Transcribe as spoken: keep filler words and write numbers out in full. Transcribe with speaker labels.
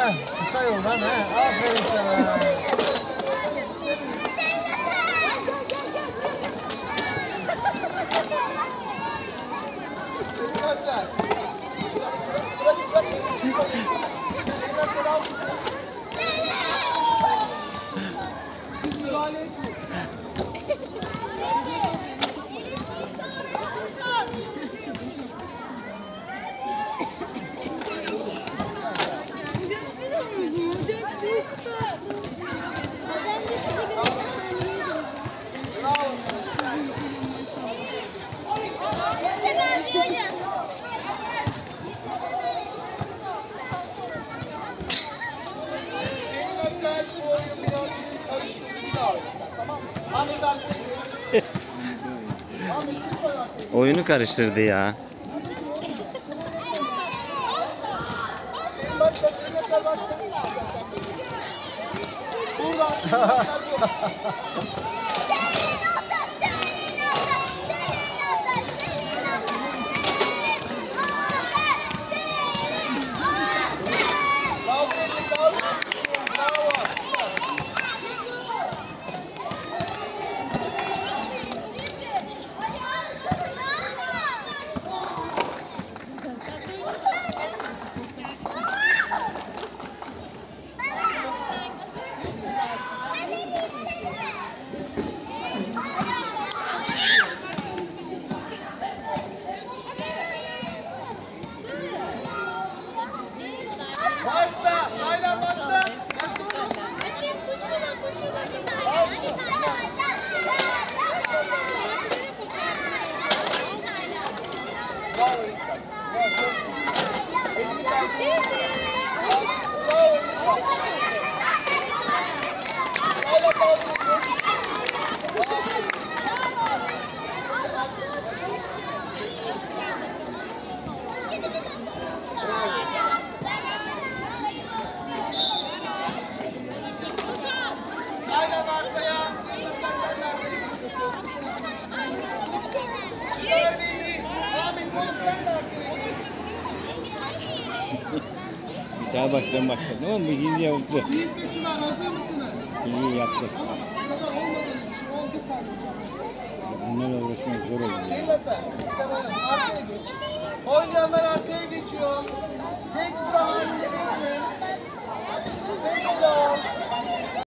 Speaker 1: Ha, kısa yoldan ha. Aferin sana.
Speaker 2: Oyunu karıştırdı ya.
Speaker 3: Başla, başla, başla. Buradan. Başla, aynen başla. Bravo İslam. Bravo, çok iyisin. Elimizden bravo İslam. Aynen kaldırıyorsun. Aynen arkaya. Sen sen nerede gidiyorsun? Ahmet oğlum sen de arkaya git.
Speaker 2: Bir daha baştan başladı ama bu iyi yaptı.
Speaker 3: İyi seçimler, hazır mısınız?
Speaker 2: İyi yaptı.
Speaker 3: Ama sırada olmadığınız için on bir saniye.
Speaker 2: Bunlarla uğraşmak zor oldu.
Speaker 3: Silme sen. Sen oyna. Arkaya geç. Oynayanlar arkaya geçiyor. Tek sıra halinde bekle. Tek sıra.